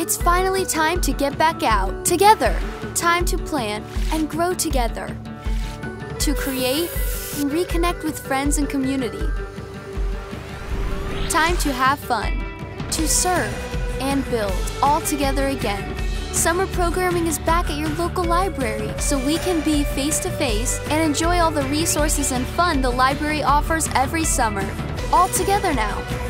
It's finally time to get back out together. Time to plan and grow together. To create and reconnect with friends and community. Time to have fun. To serve and build all together again. Summer programming is back at your local library, so we can be face-to-face and enjoy all the resources and fun the library offers every summer. All together now.